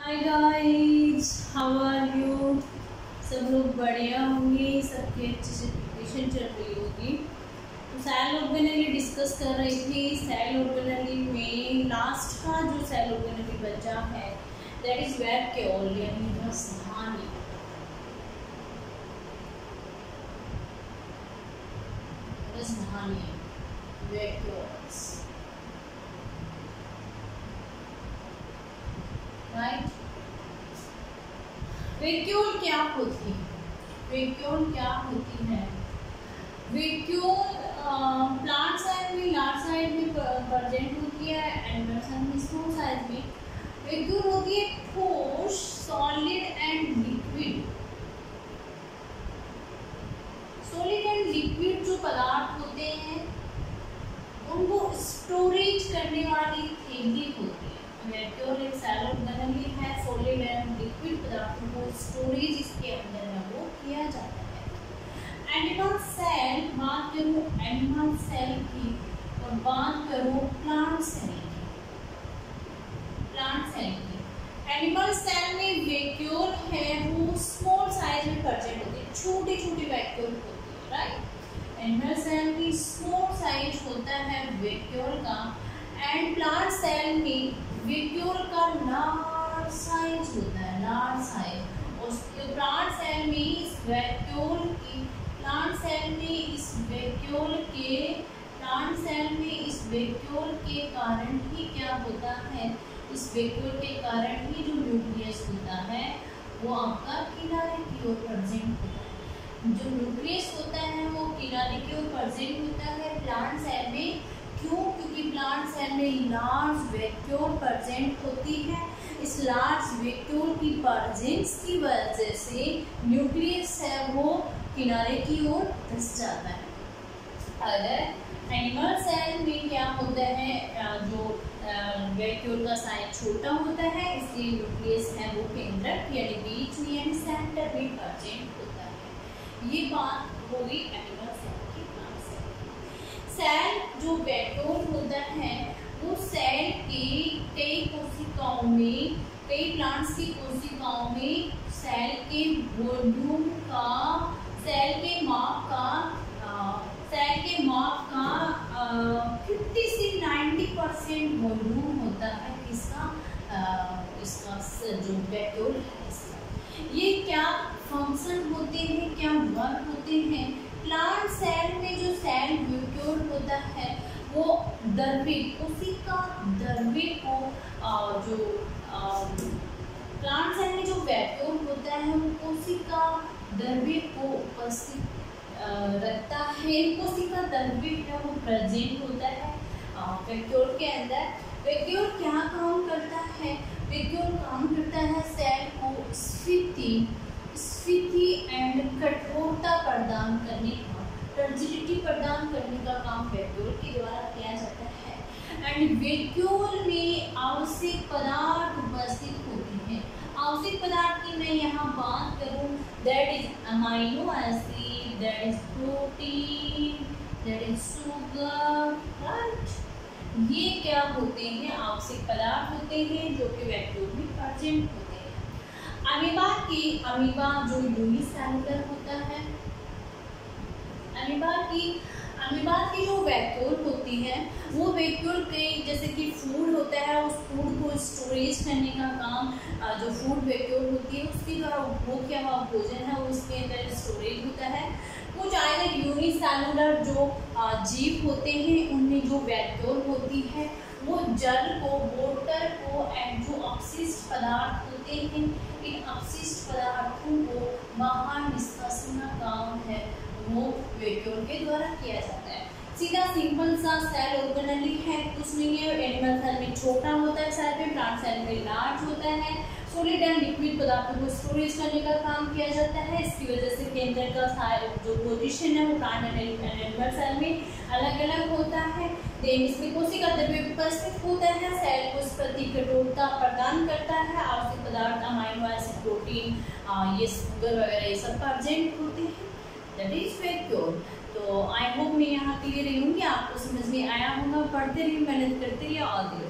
Hi guys, how are you. सब लोग बढ़िया होंगे, सबकी अच्छे से प्रिपरेशन चल रही होगी। तो सेल ऑर्गेनेली डिस्कस कर रही थी। सेल ऑर्गेनेली में लास्ट का जो सेल ऑर्गेनेली बचा है दैट इज वैक्यूल यानी रसधानी। रसधानी वैक्यूल्स, राइट। वैक्यूल क्या होती है? वैक्यूल क्या होती है? वैक्यूल प्लांट साइज में लार्ज साइज में प्रेजेंट होती है, एनिमल साइज में स्मॉल साइज में। वैक्यूल होती है ठोस, solid and liquid. Solid and liquid जो पदार्थ होते हैं उनको स्टोरेज करने वाली थैली होती है। वैक्यूल एक सेल ऑर्गेनेली है। सॉलिड एंड लिक्विड पदार्थों को स्टोरेज इसके अंदर है वो किया जाता है। एनिमल सेल, बात करूँ एनिमल सेल की और बात करूँ प्लांट सेल की। प्लांट सेल की एनिमल सेल में वैक्यूल है वो स्मॉल साइज में प्रेजेंट होती है, छोटी छोटी वैक्यूल होती है, राइट। एनिमल सेल की स्मॉल साइज होता है वैक्यूल का, एंड प्लांट सेल में वैक्यूल का लार्ज साइज होता है, लार्ज साइज। और प्लांट सेल में इस वैक्यूल की वैक्यूल के कारण ही क्या होता है, इस वैक्यूल के कारण ही जो न्यूक्लियस होता है वो आपका किनारे की ओर प्रेजेंट होता है। जो न्यूक्लियस होता है वो किनारे की ओर प्रेजेंट होता है प्लांट सेल में। क्यों? क्योंकि प्लांट सेल में लार्ज वैक्यूल प्रेजेंट होती है। इस लार्ज वैक्यूल की प्रेजेंस की वजह से न्यूक्लियस है वो किनारे की ओर धंस जाता है। अगर एनिमल सेल में क्या होता है, जो वैक्यूल का साइज छोटा होता है इसलिए न्यूक्लियस है वो केंद्रक यानी बीच में यानी सेंटर में प्रेजेंट होता है। ये बात होगी एनिमल सेल की। प्लांट सेल जो वैक्यूल होता है वो सेल की कई कोशिकाओं में, कई प्लांट्स की कोशिकाओं में सेल के वॉल्यूम का, सेल के माप का 50 से 90% वॉल्यूम होता है इसका जो वैक्यूल है इसका। ये क्या फंक्शन होते हैं, क्या वर्क होते हैं? प्लांट सेल में जो सेल वैक्यूल होता है वो द्रव्य, कोशिका द्रव्य को जो प्लांट सेल में जो वैक्यूल होता है वो कोशिका द्रव्य को उपस्थित रखता है। कोशिका द्रव्य है वो प्रेजेंट होता है वैक्यूल के अंदर। वैक्यूल क्या काम करता है? वैक्यूल काम करता है सेल को स्फीति एंड कठोरता प्रदान करने का, टर्जिडिटी प्रदान करने का काम वैक्यूल के द्वारा किया जाता है। एंड वैक्यूल में आवश्यक पदार्थ उपस्थित होते हैं। आवश्यक पदार्थ की मैं यहाँ बात करूँ that is amino acid, that is protein, that is sugar, right. ये क्या होते हैं? आवश्यक पदार्थ होते हैं जो कि वैक्यूल में प्रेजेंट होते हैं। अमीबा जो यूनिसेलुलर होता है, अमीबा की जो वैक्यूल होती है वो वैक्यूल के जैसे कि फूड होता है उस फूड को स्टोरेज करने का काम जो फूड वैक्यूल होती है उसके द्वारा उपभोग किया हुआ भोजन है वो उसके अंदर स्टोरेज होता है। कुछ आएगा यूनिसेलुलर जो जीव होते हैं उनमें जो वैक्यूल होती है वो जल को, वाटर को एंड जो अपशिष्ट पदार्थ होते हैं इन अपशिष्ट पदार्थों को बाहर निष्कासन का काम है वो वैक्यूल के द्वारा किया जाता है। सीधा सिंपल सा सेल ऑर्गेनेली है, कुछ नहीं है। एनिमल सेल में छोटा होता है सेल में, प्लांट सेल में लार्ज होता है। सॉलिड एंड लिक्विड पदार्थों को स्टोरेज करने का काम किया जाता है। इसकी वजह से केंद्र का जो पोजीशन है वो प्लांट एंड एनिमल सेल में अलग अलग होता है। देन इसमें कोशिका द्रव्य उपस्थित होता है, सेल को इस प्रति कठोरता प्रदान करता है। आवश्यक पदार्थ अमाइनो एसिड, प्रोटीन, ये शुगर वगैरह ये सब प्रेजेंट होते हैं। That is vacuole. तो आई होप मैं यहाँ क्लियर रही हूँ कि आपको समझ में आया होगा। पढ़ते रहिए, मेहनत करते रहिए। All the best.